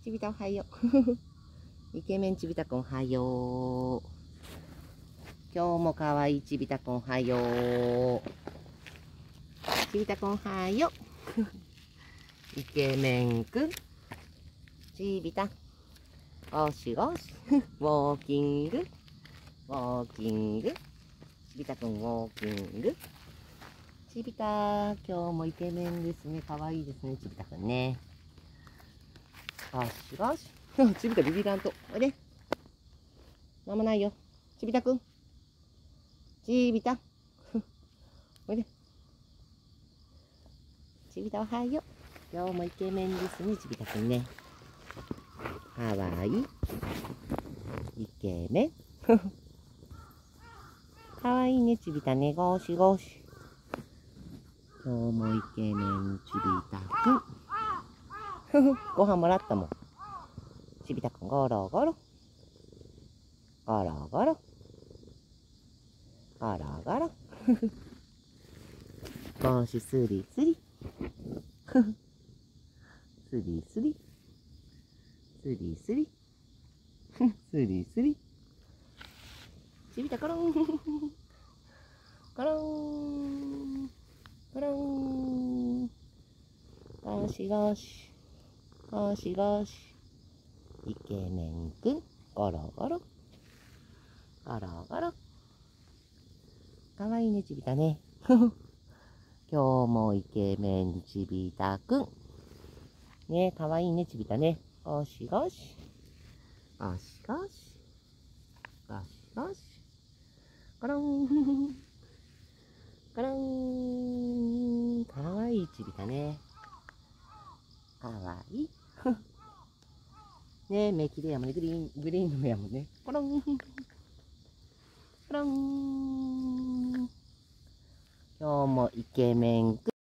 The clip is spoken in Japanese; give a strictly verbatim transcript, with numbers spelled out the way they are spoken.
ちびたおはよう。イケメンちびたくんおはよう。今日もかわいいちびたくんおはよう。ちびたくんおはよう。イケメンくん。ちびた。ゴシゴシ。ウォーキング。ウォーキング。ちびたくんウォーキング。ちびた、今日もイケメンですね。かわいいですね、ちびたくんね。ゴシゴシ。ちびたビビらんと。おいで。なんもないよ。ちびたくん。ちびた。おいで。ちびたおはよう。今日もイケメンですね、ちびたくんね。かわいい。イケメン。かわいいね、ちびたね。ゴシゴシ。今日もイケメン、ちびたくん。ご飯もらったもん。ちびたくん、ゴロゴロ。ゴロゴロ。ゴロゴロ。ゴシスリスリ。スリスリ。スリスリ。スリスリ。ちびたコロン。コロン。コロン。ゴシゴシ。ゴシゴシ。イケメンくん。ゴロゴロ。ゴロゴロ。かわいいね、ちびたね。今日もイケメンちびたくん。ね、かわいいね、ちびたね。ゴシゴシ。ゴシゴシ。ゴシゴシ。コロン。コロン。かわいいちびたね。かわいい。ね、目きれいやもんね。グリーン、グリーンの目やもんね。コロン。コロン。今日もイケメンくん。